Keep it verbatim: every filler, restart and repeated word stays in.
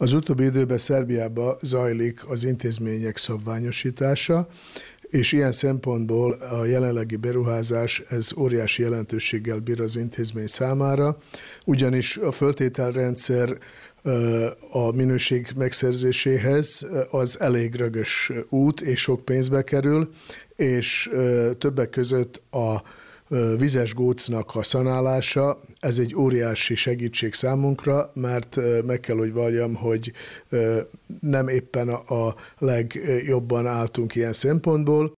Az utóbbi időben Szerbiában zajlik az intézmények szabványosítása, és ilyen szempontból a jelenlegi beruházás ez óriási jelentőséggel bír az intézmény számára, ugyanis a föltételrendszer a minőség megszerzéséhez az elég rögös út, és sok pénzbe kerül, és többek között a vizes gócnak a szanálása, ez egy óriási segítség számunkra, mert meg kell, hogy valljam, hogy nem éppen a legjobban álltunk ilyen szempontból.